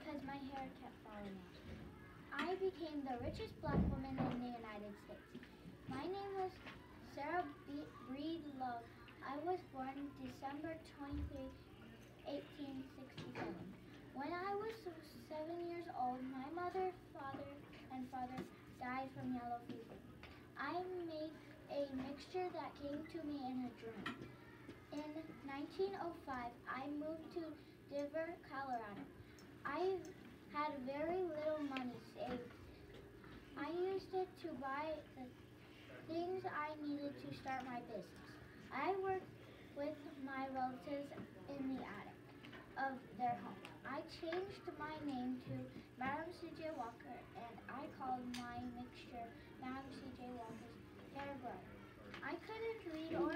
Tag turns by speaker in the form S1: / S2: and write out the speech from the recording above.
S1: because my hair kept falling out. I became the richest black woman in the United States. My name was Sarah Breed Love. I was born December 23, 1867. When I was 7 years old, my mother, father died from yellow fever. I made a mixture that came to me in a dream. In 1905, I moved to Denver, Colorado. I had very little money saved. I used it to buy the things I needed to start my business. I worked with my relatives in the attic of their home. I changed my name to Madam C.J. Walker, and I called my mixture Madam C.J. Walker's Hair Grower. I couldn't read or